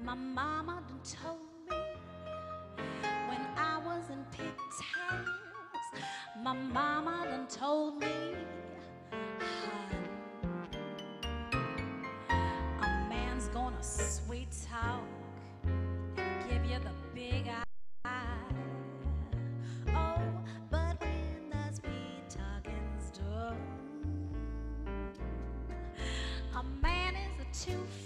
My mama done told me when I was in pigtails. My mama done told me, "Hun, a man's gonna sweet talk and give you the big eye. Oh, but when the sweet talking's done, a man is a two